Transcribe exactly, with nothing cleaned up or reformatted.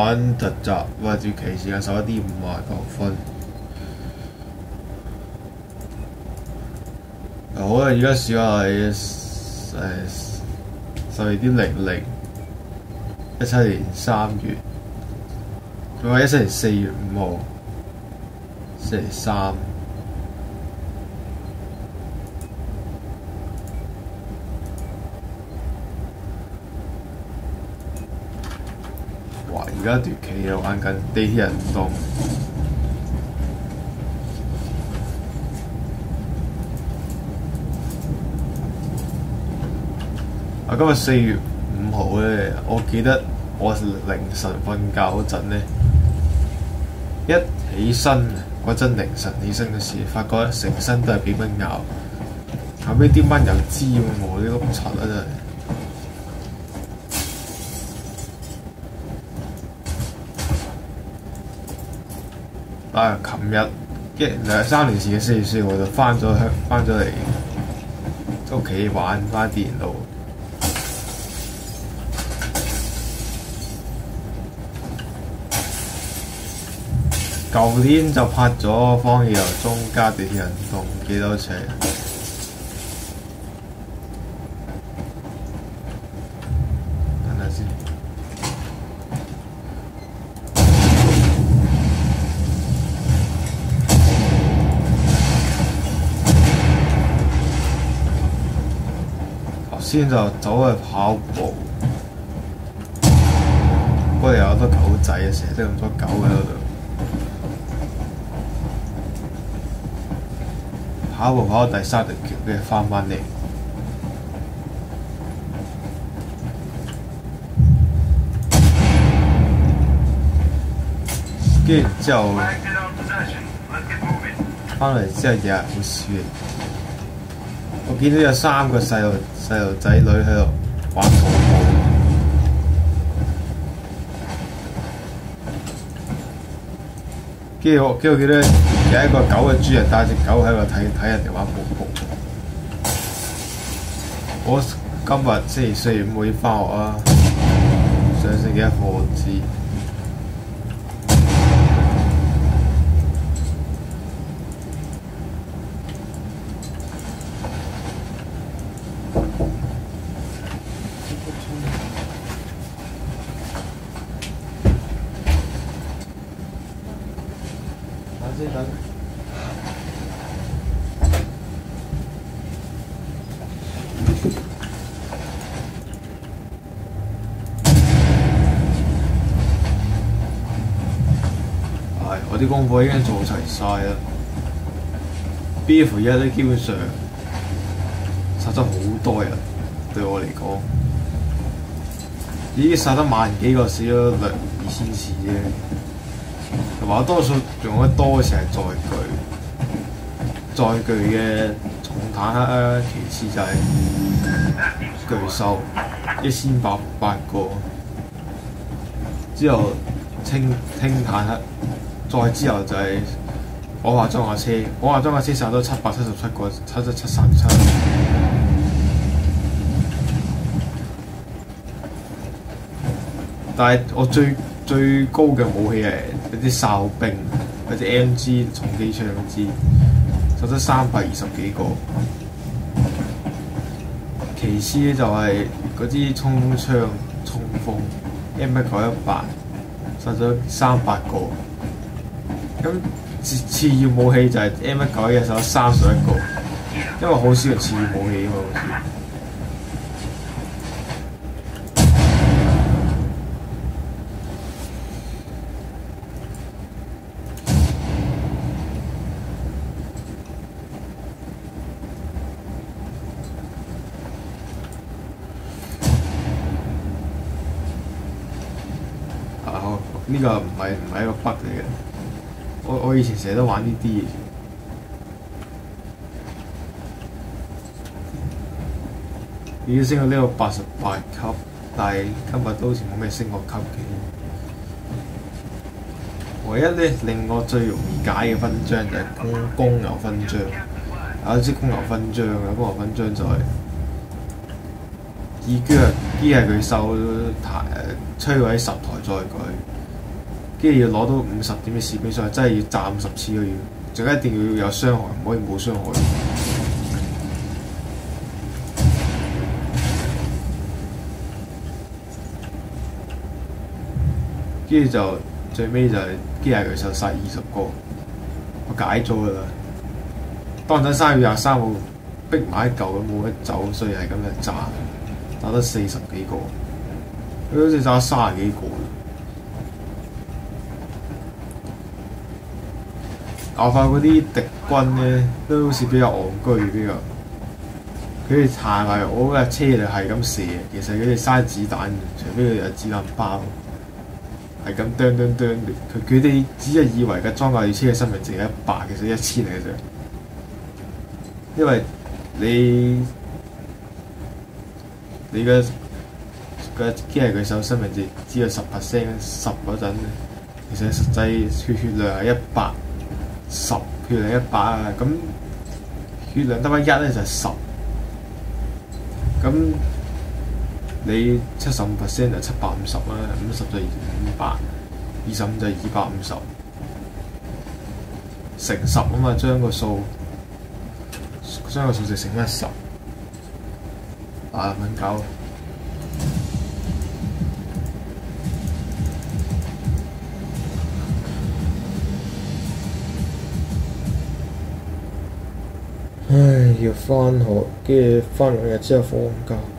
玩突襲，或者騎士嘅十一點五啊九分。好啦，而家試下係誒十二點零零，一七年三月，佢話一七年四月五號，星期三。哇！而家奪旗又玩緊地鐵人動。啊！今日四月五號咧，我記得我凌晨瞓覺嗰陣咧，一起身嗰陣凌晨起身嘅時，發覺成身都係俾蚊咬，後尾啲蚊又知喎，我呢碌柒啊真係。啊！琴日一兩三年前嘅四月四號就翻咗香，翻咗嚟屋企玩翻電腦。舊年就拍咗《荒野遊蹤》加《地鐵人動》幾多尺？等下先。頭先就走去跑步，不過有好多狗仔啊，成日都咁多狗喺嗰度。跑步跑到第三條橋，跟住翻返嚟，跟住之後翻嚟之後日日好少嘅。我見到有三個細路細路仔女喺度玩跑步，跟住我跟住我記得有一個狗嘅主人帶隻狗喺度睇睇人哋玩跑步。我今日星期四五會翻學啊，上星期一課我唔知。等先等。我啲功課已經做齊晒啦 ，B F 一咧基本上殺咗好多人，對我嚟講，已經殺得萬幾個，死咗兩二千次啫。同埋我多數用得多嘅時係載具，載具嘅重坦克啊，其次就係巨獸，一千八百個，之後輕輕坦克。再之後就係火化裝甲車，火化裝甲車殺咗七百七十七個，七七七三七。但係我最最高嘅武器係嗰啲哨兵，嗰啲 M G 重機槍嗰支，殺咗三百二十幾個。其次咧就係嗰支衝鋒槍、衝鋒 M 一九一八，殺咗三百個。咁次次要武器就係 M 一九一，殺咗三十一個，因為好少用次要武器啊嘛，好似。啊，呢個唔係唔係一個 bug 嚟嘅。我我以前成日都玩呢啲嘢，已經升到呢個八十八級，但係今日都好似冇咩升過級嘅。唯一咧令我最容易解嘅勳章就係公公牛勳章，有一支公牛勳章嘅公牛勳章就係以腳機械巨獸台摧毀十台載具， 跟住要攞到五十點嘅士兵上去，真係要炸五十次咯要，仲一定要有傷害，唔可以冇傷害。跟住就最尾就係機械巨獸殺二十個，我解咗㗎啦。當陣三月廿三號逼埋一嚿咁冇得走，所以係咁樣炸，打得四十幾個，佢好似炸三十幾個。我發覺嗰啲敵軍咧都好似比較戇居，比較佢哋行埋我嗰架車就係咁射，其實佢哋嘥子彈，除非佢哋有子彈包，係咁啄啄啄。佢佢哋只係以為嘅裝甲車嘅生命值係一百，其實一千嚟嘅啫。因為你你嘅嘅機械巨獸生命值只有十 percent， 十嗰陣，其實實際血血量係一百。十血量一百啊，咁血量得翻一咧就係十，咁你七十五 percent 就七百五十啦，五十就五百，二十五就二百五十，乘十啊嘛，將個數將個數值乘翻十，啊蚊九。唉，要返學，跟住返兩日之後放假。